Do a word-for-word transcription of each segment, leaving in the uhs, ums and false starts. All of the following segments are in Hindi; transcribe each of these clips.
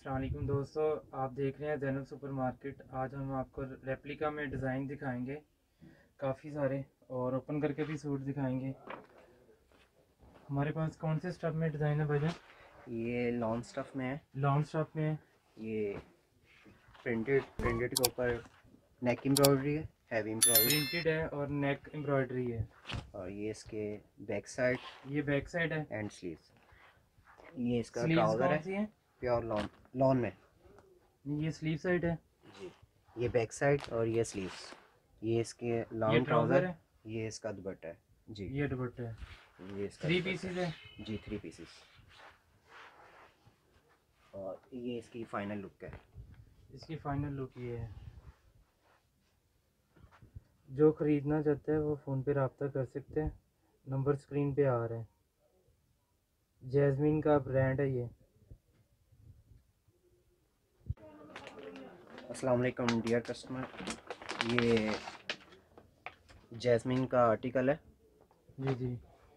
अस्सलाम वालेकुम दोस्तों, आप देख रहे हैं ज़ैनब सुपर मार्केट। आज हम आपको रेप्लिका में डिज़ाइन दिखाएंगे काफ़ी सारे, और ओपन करके भी सूट दिखाएंगे। हमारे पास कौन से स्टफ में डिज़ाइन है भाईजान? ये लॉन्ग स्टफ में है। लॉन्ग स्टफ में है। ये प्रिंटेड प्रिंटेड के ऊपर नेक एम्ब्रॉयडरी है, हैवी एम्ब्रॉयडरी प्रिंटेड है और नेक एम्ब्रॉयडरी है। और ये इसके बैक साइड, ये बैक साइड है एंड स्लीव्स। ये इसका स्लीव्स ट्राउज़र कौन है सी है? प्योर लॉन लॉन में ये स्लीव साइड है जी। ये बैक साइड और ये स्लीव्स। ये इसके ये लॉन्ग ट्राउज़र ट्राउज़र, है। ये इसका दुपट्टा है जी। ये दुपट्टा है। ये इसका थ्री दुपट्टा पीसेस है जी, थ्री पीसेस। और ये इसकी फाइनल लुक है। इसकी फाइनल लुक ये है। जो ख़रीदना चाहते हैं वो फ़ोन पे रब्ता कर सकते हैं, नंबर स्क्रीन पे आ रहे हैं। जैस्मीन का ब्रांड है ये। अस्सलाम वालेकुम डियर कस्टमर, ये जैस्मिन का आर्टिकल है जी जी।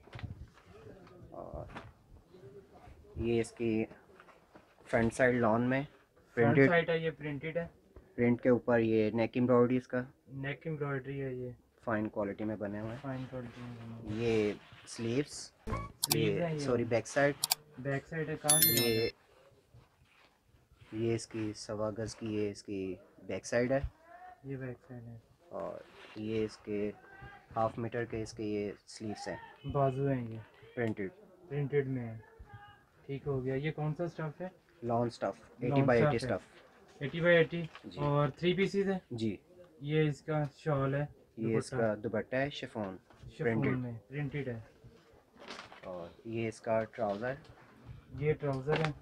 और ये इसकी फ्रंट साइड लॉन में फ्रंट प्रिंटेड, साइड है, ये प्रिंटेड है। प्रिंट के ऊपर ये नेक एम्ब्रॉयडरी इसका नेक एम्ब्रॉयडरी है, ये फाइन क्वालिटी में बने हुए हैं। फाइन क्वालिटी में बना हुआ है। ये स्लीव्स, स्लीव्स है ये ये। Sorry back side, back side है। कहाँ से ये ये ये इसकी सवा गज की ये इसकी बैक साइड है ये बैक साइड है। और ये इसके हाफ मीटर के इसके ये स्लीव्स हैं, बाजू हैं ये प्रिंटेड प्रिंटेड में है। ठीक हो गया। ये कौन सा स्टफ है? Long stuff, eighty long by stuff eighty है। स्टफ एटी बाई एटी जी और थ्री पीसीज है। जी। ये इसका शॉल है, ये इसका दुपट्टा है शिफॉन शिफॉन प्रिंटेड में प्रिंटेड है। और ये इसका ट्राउज़र, ये ट्राउज़र है।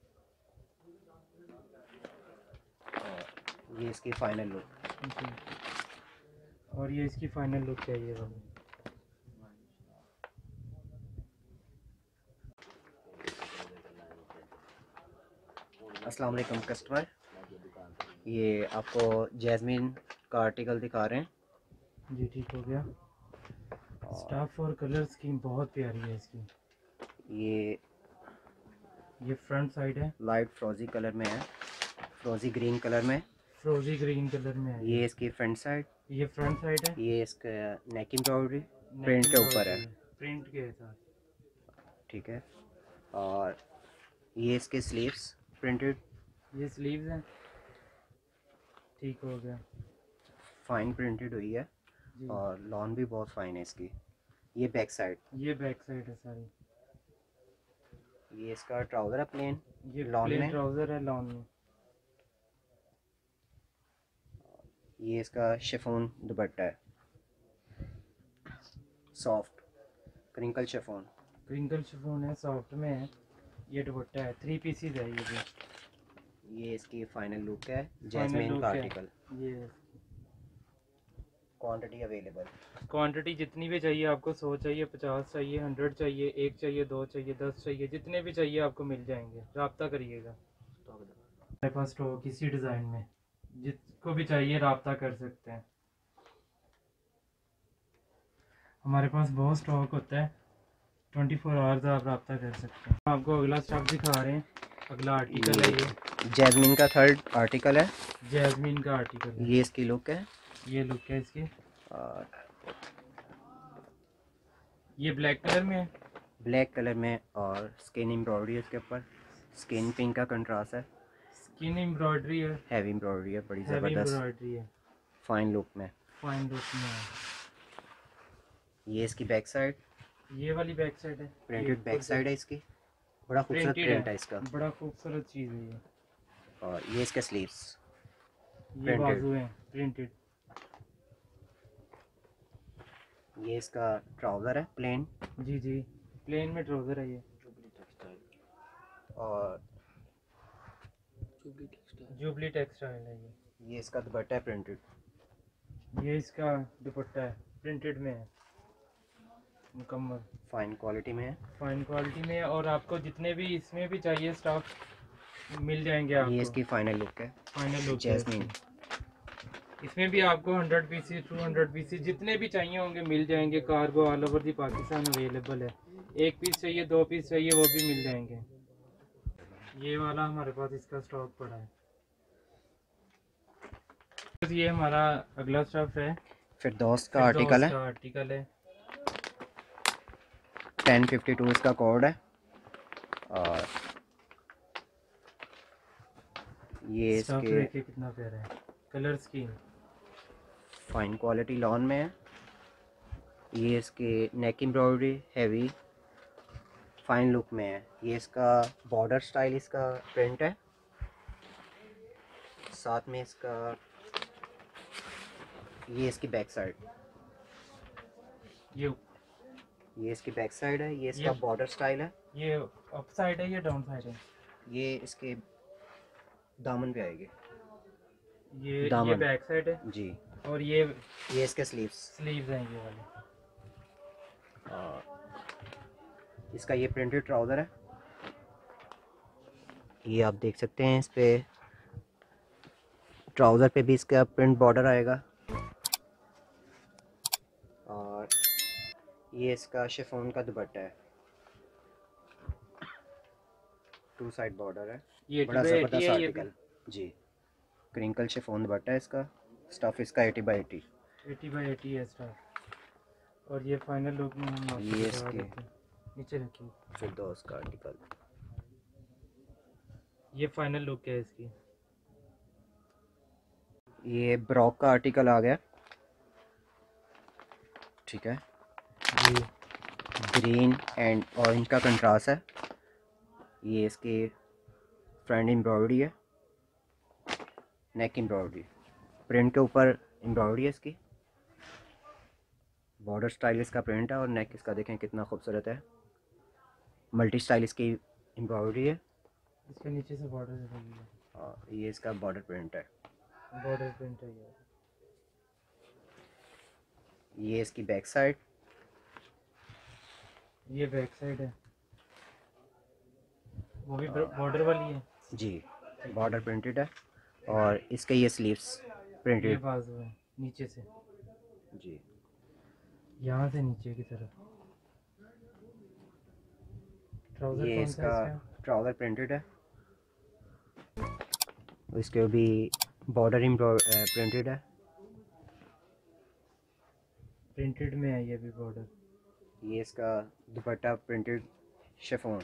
और ये इसकी फाइनल लुक जी। और ये इसकी फाइनल लुक है ये वाली। अस्सलाम वालेकुम कस्टमर, ये आपको जैस्मिन का आर्टिकल दिखा रहे हैं। जी ठीक हो गया। स्टफ और कलर स्कीम बहुत प्यारी है इसकी। ये ये फ्रंट साइड है, लाइट फ्रोजी कलर में है, फ्रोजी ग्रीन कलर में। फ्रोजी ग्रीन कलर में है। ये इसकी फ्रंट साइड, ये फ्रंट साइड है। ये इसका नेक एम्ब्रॉयडरी नेक प्रिंट के ऊपर एम्ब्रॉयडरी है, प्रिंट के साथ। ठीक है। और ये इसके स्लीव्स प्रिंटेड, ये स्लीव्स हैं। ठीक हो गया फाइन प्रिंटेड हुई है जी। और लॉन भी बहुत फाइन है इसकी। ये बैक साइड, ये बैक साइड है सारी। ये इसका ट्राउज़र है प्लेन, ये लॉन प्लेन में। ट्राउज़र है लॉन में। ये इसका शिफॉन दुपट्टा है, soft crinkle chiffon. Crinkle chiffon है, सॉफ्ट में है। ये दुपट्टा है, थ्री पीसीज है ये भी। ये इसकी फाइनल लुक है फाइनल जैस्मिन लुक का है आर्टिकल। ये। क्वांटिटी अवेलेबल, क्वांटिटी जितनी भी चाहिए आपको, सौ चाहिए, पचास चाहिए, हंड्रेड चाहिए, एक चाहिए, दो चाहिए, दस चाहिए, जितने भी चाहिए आपको मिल जाएंगे। रब्ता करिएगा। हमारे पास स्टॉक इसी डिज़ाइन में, जिसको भी चाहिए रब्ता कर सकते हैं। हमारे पास बहुत स्टॉक होता है, ट्वेंटी फोर आवर्स आप रब्ता कर सकते हैं। आपको अगला स्टॉक दिखा रहे हैं। अगला आर्टिकल है ये जैस्मिन का थर्ड आर्टिकल है। जैस्मिन का आर्टिकल है। ये इसकी लुक है ये लुक है इसकी। और ये ब्लैक कलर में है। ब्लैक कलर में और स्किन एम्ब्रॉयडरी है इसके ऊपर, स्किन पिंक का कंट्रास्ट है। स्किन एम्ब्रॉयडरी है, हैवी एम्ब्रॉयडरी है, बड़ी हैवी ज़बरदस्त एम्ब्रॉयडरी है, फाइन लुक में। फाइन लुक में है। ये इसकी बैक साइड, ये वाली बैक साइड है, प्रिंटेड बैक साइड है इसकी, बड़ा खूबसूरत प्रिंट है इसका। बड़ा खूबसूरत चीज़ है ये। और ये इसके स्लीव्स, ये Printed. बाजू है प्रिंटेड। ये इसका ट्राउज़र है प्लेन जी जी, प्लेन में ट्राउज़र है ये। और जुबली टेक्सटाइल है ये। ये इसका दुपट्टा है प्रिंटेड। ये इसका दुपट्टा है, प्रिंटेड में है, मुकम्मल फाइन क्वालिटी में है। फाइन क्वालिटी में है। और आपको जितने भी इसमें भी चाहिए स्टॉक मिल जाएंगे आपको। ये इसकी फाइनल लुक है फाइनल लुक है जैस्मिन। इसकी। इसमें भी आपको hundred pieces, two hundred pieces जितने भी चाहिए होंगे मिल जाएंगे। Cargo all over the Pakistan available है। एक पीस चाहिए, दो पीस चाहिए, वो भी मिल जाएंगे। ये वाला हमारे पास इसका स्टॉक पड़ा है। तो ये हमारा अगला स्टफ है, फिरदौस का फिरदौस आर्टिकल है, का आर्टिकल है। टेन फिफ्टी टू इसका कोड है। और ये स्टफ इसके देखिए कितना प्यारा है, colour scheme. Fine quality lawn में है। ये इसके neck embroidery heavy fine look में है। ये इसका बॉर्डर स्टाइल इसका प्रिंट है। साथ में इसका ये इसकी बैक साइड, ये ये इसकी बैक साइड है। ये इसका ये- बॉर्डर स्टाइल है। ये अप साइड है, ये डाउन साइड है। ये इसके दामन पे आएगी। ये ये दामन बैक साइड है जी। और ये ये इसके स्लीव्स। स्लीव्स हैं ये वाले। और इसका ये प्रिंटेड ट्राउज़र है। ये आप देख सकते हैं, इस पे ट्राउज़र पे भी इसका प्रिंट बॉर्डर आएगा। और ये इसका शिफॉन का दुपट्टा है, टू साइड बॉर्डर है। ये बड़ा एटी बाई एटी ज़बरदस्त है ये आर्टिकल जी। क्रिंकल शिफॉन दुपट्टा है इसका। स्टफ इसका eighty by eighty. Eighty by eighty है स्टार। और ये फाइनल लुक में हम आपको ये दिखा इसके देते हैं। नीचे रखिए, फिरदौस का आर्टिकल। ये फाइनल लुक है इसकी। ये ब्रॉक का आर्टिकल आ गया, ठीक है। जी ग्रीन एंड ऑरेंज का कंट्रास्ट है। ये इसकी फ्रंट एम्ब्रॉयडरी है, नेक एम्ब्रॉयडरी, प्रिंट के ऊपर एम्ब्रॉयडरी है इसकी। बॉर्डर स्टाइल इसका प्रिंट है और नेक इसका देखें कितना खूबसूरत है। मल्टी स्टाइल इसकी एम्ब्रॉयडरी है। इसके नीचे से बॉर्डर दिखाइए, और ये इसका बॉर्डर प्रिंट है। बॉर्डर प्रिंट है ये। ये इसकी बैक साइड। ये बैक साइड है, वो भी बॉर्डर वाली है जी, बॉर्डर प्रिंटेड है। और इसके ये स्लीव्स ये प्रिंटेड बाजू है नीचे से, जी। यहाँ से नीचे की तरफ। ट्राउजर ये कौन सा इसका है इसका? ट्राउज़र प्रिंटेड है। इसके भी बॉर्डर प्रिंटेड है। प्रिंटेड में है ये भी बॉर्डर। ये इसका dupatta printed chiffon,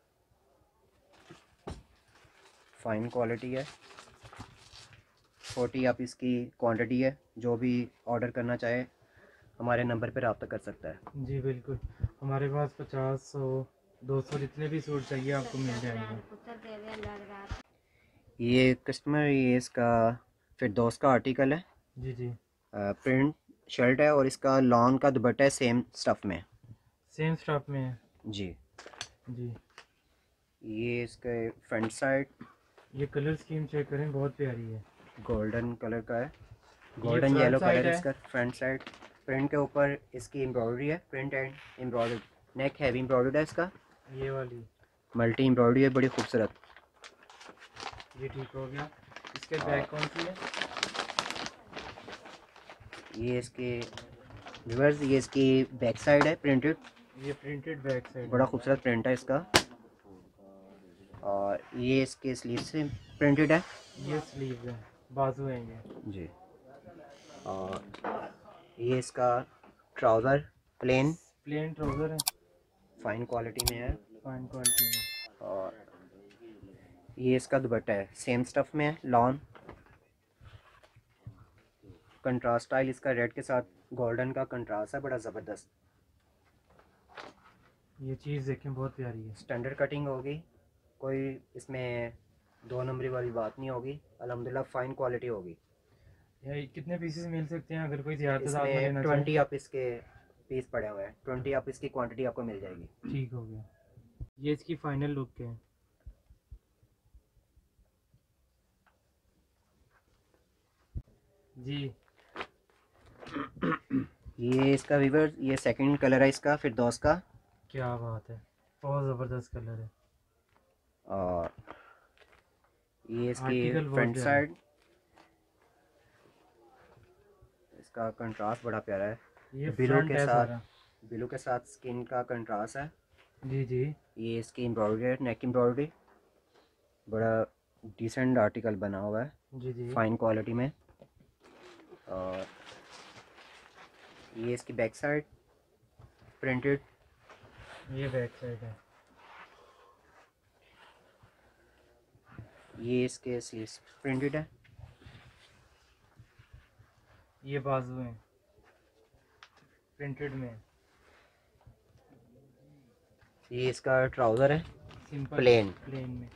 fine quality है। फोर्टी आप इसकी क्वांटिटी है। जो भी ऑर्डर करना चाहे हमारे नंबर पर रब्ता कर सकता है। जी बिल्कुल, हमारे पास पचास सौ दो सौ जितने भी सूट चाहिए आपको मिल जाएंगे। ये कस्टमर ये इसका फिरदौस का आर्टिकल है। जी जी, प्रिंट शर्ट है और इसका लॉन का दुपट्टा है सेम स्टफ में सेम स्टॉक में है जी। जी। ये इसके फ्रंट साइड ये कलर स्कीम चेक करें, बहुत प्यारी है। गोल्डन कलर का है, golden front yellow side colour है। इसका फ्रंट साइड। प्रिंट के ऊपर इसकी एम्ब्रॉयडरी है, print and embroidery. Neck heavy embroidered है इसका, ये वाली, मल्टी एम्ब्रॉयडरी है, बड़ी खूबसूरत। ये ठीक हो गया। इसके बैक कौन सी है? ये इसके रिवर्स, ये इसकी बैक साइड है प्रिंटेड। ये प्रिंटेड बैक साइड, बड़ा खूबसूरत प्रिंट है इसका। और ये इसके स्लीव से प्रिंटेड है ये स्लीव है, बाजू है ये जी। और ये इसका ट्राउज़र प्लेन प्लेन ट्राउजर है, फाइन क्वालिटी में है। फाइन क्वालिटी में। और ये इसका दुपट्टा है, सेम स्टफ में है, लॉन कंट्रास्ट स्टाइल। इसका रेड के साथ गोल्डन का कंट्रास्ट है, बड़ा ज़बरदस्त। ये चीज़ देखें, बहुत प्यारी है। स्टैंडर्ड कटिंग होगी, कोई इसमें दो नंबरी वाली बात नहीं होगी। अल्हम्दुलिल्लाह फ़ाइन क्वालिटी होगी। ये कितने पीसेस मिल सकते हैं अगर कोई ज़्यादा तादाद में इसमें लेना ट्वेंटी चाहे? आप इसके पीस पड़े हुए हैं, ट्वेंटी आप इसकी क्वांटिटी आपको मिल जाएगी। ठीक हो गया। ये इसकी फाइनल लुक है। जी, ये इसका वीवर, ये सेकंड कलर है इसका फिरदौस का। क्या बात है, बहुत ज़बरदस्त कलर है। और ये इसकी आर्टिकल बहुत फ्रंट प्यारा है। साइड, इसका कंट्रास्ट बड़ा प्यारा है। ये ब्लू फ्रंट के है साथ सारा। ब्लू के साथ स्किन का कंट्रास्ट है। जी जी, ये इसकी एम्ब्रॉयडरी है, नेक एम्ब्रॉयडरी। बड़ा डिसेंट आर्टिकल बना हुआ है, जी जी। फाइन क्वालिटी में। और ये इसकी बैक साइड प्रिंटेड, ये बैक साइड है। ये इसके स्लीव्स प्रिंटेड है। ये बाजू है प्रिंटेड में। ये इसका ट्राउज़र है सिंपल प्लेन। प्लेन में।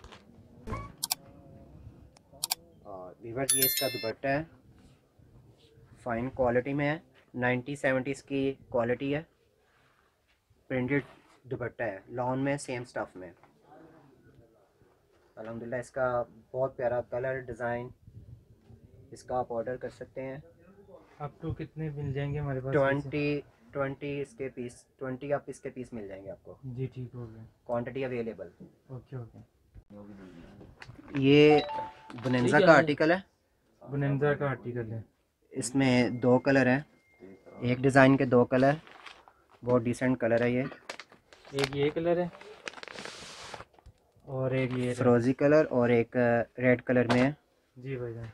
और वीवर्स ये इसका दुपट्टा है, फाइन क्वालिटी में है, नाइन्टी सेवेंटीज़ की क्वालिटी है, प्रिंटेड दुपट्टा है, लॉन में सेम स्टफ़ में। अल्हम्दुलिल्लाह इसका बहुत प्यारा कलर डिज़ाइन, इसका आप ऑर्डर कर सकते हैं। अप टू कितने मिल जाएंगे हमारे पास? ट्वेंटी ट्वेंटी इसके पीस, ट्वेंटी आप इसके पीस मिल जाएंगे आपको। जी ठीक हो गया। Quantity available. Okay okay. ये बुनेंजा का आर्टिकल है, बुनेंजा का आर्टिकल है। इसमें दो कलर हैं, एक डिज़ाइन के दो कलर, बहुत डिसेंट कलर है। ये एक ये कलर है और एक ये फिरोजी कलर और एक रेड कलर में है। जी भाईजान।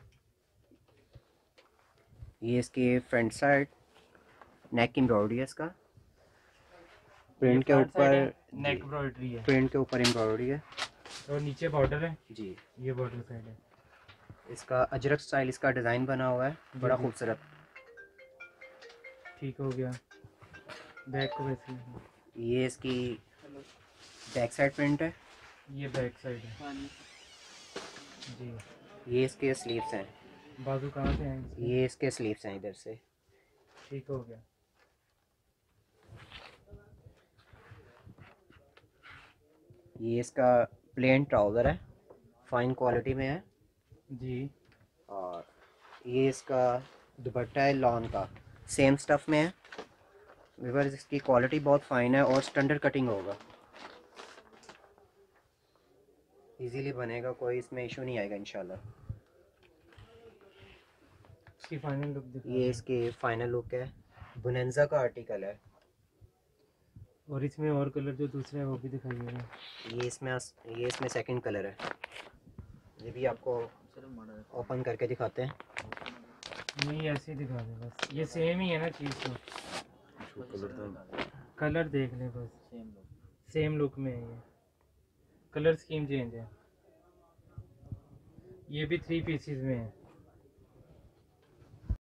ये इसकी फ्रंट साइड नेक एम्ब्रॉयडरी है, इसका प्रिंट के ऊपर नेक एम्ब्रॉयडरी है, प्रिंट के ऊपर एम्ब्रॉयडरी है और नीचे बॉर्डर है जी। ये बॉर्डर साइड है। इसका अजरक स्टाइल इसका डिज़ाइन बना हुआ है, बड़ा जी। खूबसूरत। ठीक हो गया। बैक को वैसे ये इसकी बैक साइड प्रिंट है, ये बैक साइड है जी। ये इसके स्लीव्स हैं, बाजू कहाँ से हैं इसके? ये इसके स्लीव्स हैं इधर से। ठीक हो गया। ये इसका प्लेन ट्राउज़र है, फाइन क्वालिटी में है जी। और ये इसका दुपट्टा है लॉन का, सेम स्टफ़ में है। व्यूअर्स इसकी क्वालिटी बहुत फ़ाइन है और स्टैंडर्ड कटिंग होगा, इजीली बनेगा, कोई इसमें इशू नहीं आएगा इंशाल्लाह। इसकी फाइनल लुक दिखा। ये इसकी फाइनल लुक है, बुनेंजा का आर्टिकल है। और इसमें और कलर जो दूसरे हैं वो भी दिखाइएगा। ये इसमें ये इसमें सेकंड कलर है, ये भी आपको ओपन करके दिखाते हैं। नहीं ऐसे ही दिखा दे बस, ये सेम ही है ना चीज़ तो। कलर देख लें बस, सेम लुक में है। ये कलर स्कीम चेंज है। ये भी थ्री पीसीज में है।